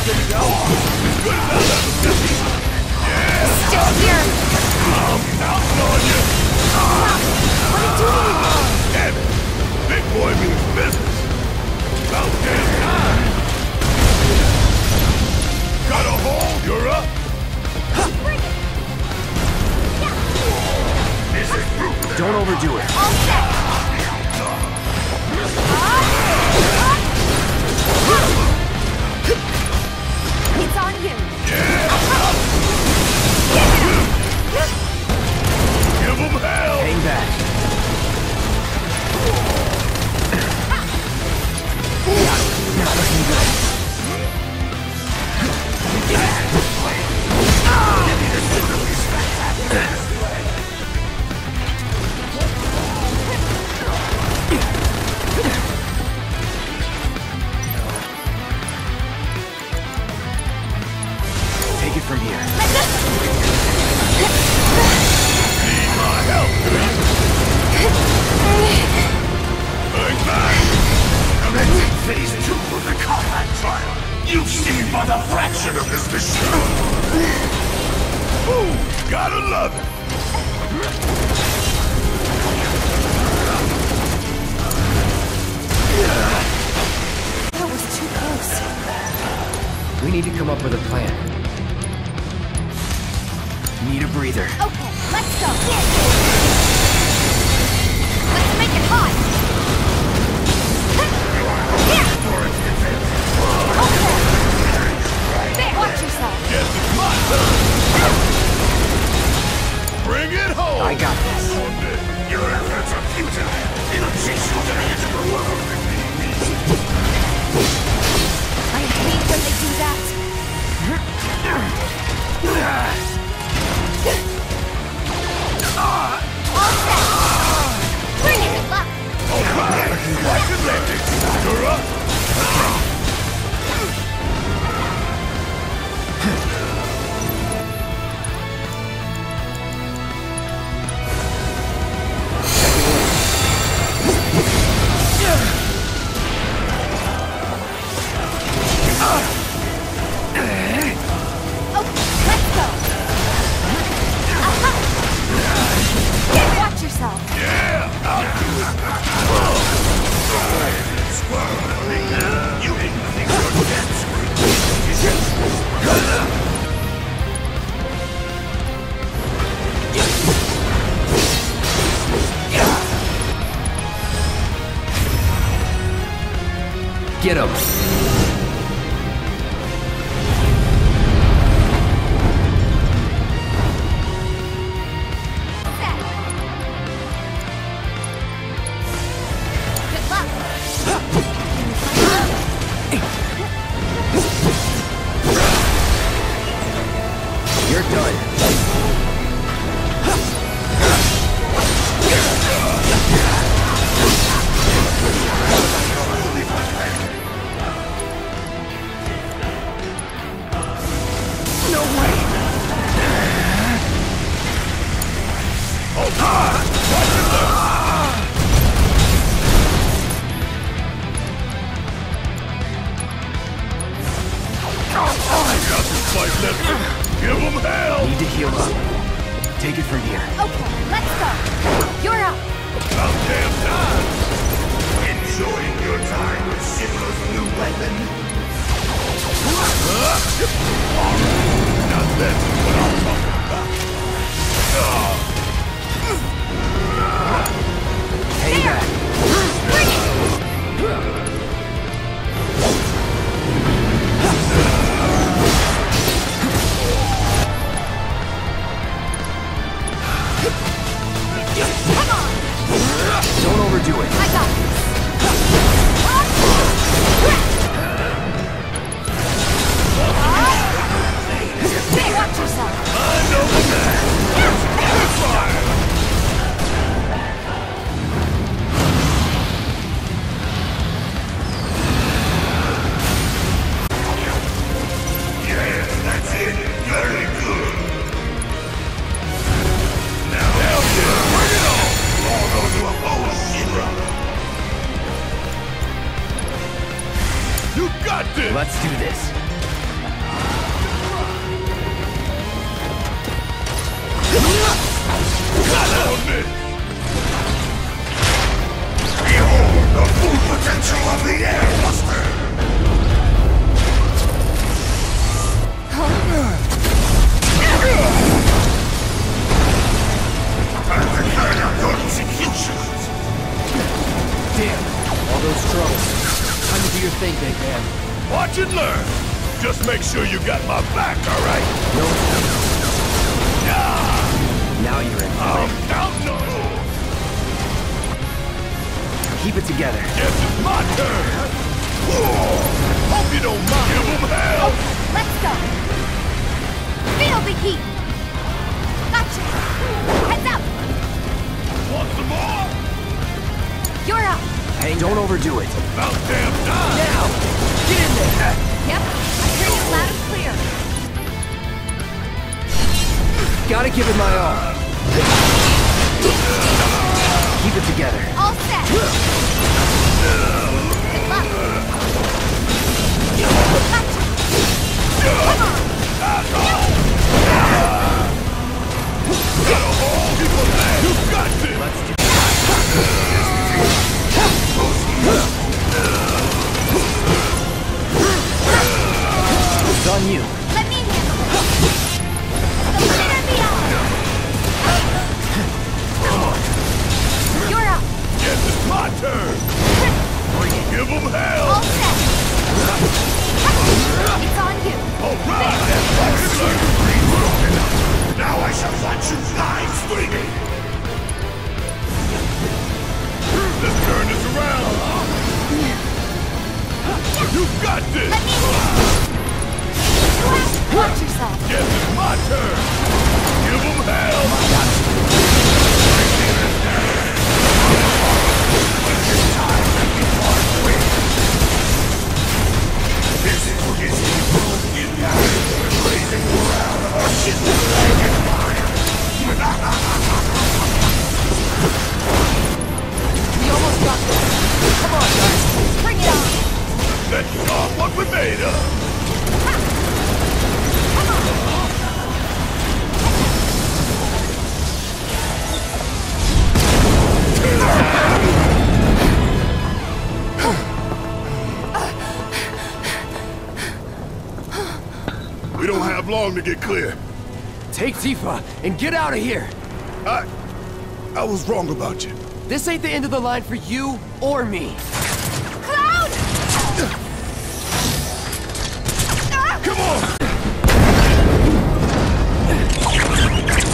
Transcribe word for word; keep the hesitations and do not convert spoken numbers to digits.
good to go? Still here! I'm counting on you! What are you doing? Damn it! Big boy means business! About damn time! Got a hold, you're up! Bring it! This is brutal! Don't overdo it. All set! It's on you! Give him hell! Hang back. Not looking good. Take it from here. Need my help, do you? Bang, bang! Commencing phase two of the combat trial. You've seen but a fraction of this machine. Ooh, gotta love it. That was too close. We need to come up with a plan. Need a breather. Okay, let's go. Let's make it hot. Okay. Vic, watch yourself. Guess it's my turn. Bring it home. I got this. Your efforts are futile. It'll chase you to the edge of the world. I hate when they do that. All set. Bring it, luck. All right. Watch your landing. You're up. Okay, let's go. Aha. Vic, watch yourself. Yeah, I'll do it. You didn't think your dance Get him. Set. Good luck. You're done. No way. Give him hell! Need to heal up. Take it from here. Okay, let's go. You're up. About damn time! Enjoying your time with Shinra's new weapon? Now that's what I'm talking about. Hang back. Bring it. Come on. Don't overdo it. I got this. Hey, watch yourself. I know that! Fire! Yeah, that's it. Very good. Now, hell yeah, bring it on! All those who oppose Shinra. You got this! Let's do this. potential of the Airbuster! Time to carry out your executions! Damn, all those troubles. Time to do your thing, big man. Watch and learn! Just make sure you got my back, alright? No, Yeah! now you're in. I'm down no! Keep it together. Guess it's my turn! Whoa. Hope you don't mind! Give him hell! Let's go. Feel the heat. Gotcha. Heads up. Want some more? You're up. Hey, don't overdo it. About damn time! Now! Get in there! Yep. I hear you loud and clear. Gotta give it my all. Keep it together. All set. Good luck. Gotcha. Come on. You got this! Let's do It's on you. Let me handle it. The leader be out. You're up. Guess it's my turn! Give him hell! All set. It's on you. Alright! Now I shall watch you die screaming! Let's turn this around! You got this! Let me watch yourself. Guess it's my turn! Give him hell! This is his evil in blazing around or shit dragon fire! We almost got this. Come on, guys. Bring it on. Let's show off what we're made of! We don't have long to get clear. Take Tifa and get out of here. I... I was wrong about you. This ain't the end of the line for you or me. Cloud! Come on!